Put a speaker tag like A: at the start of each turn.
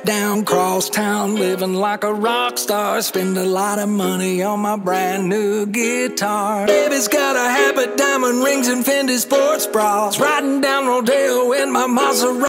A: down cross town, living like a rock star. Spend a lot of money on my brand new guitar. Baby's got a habit, diamond rings and Fendi sports bras. Riding down Rodeo in my Maserati.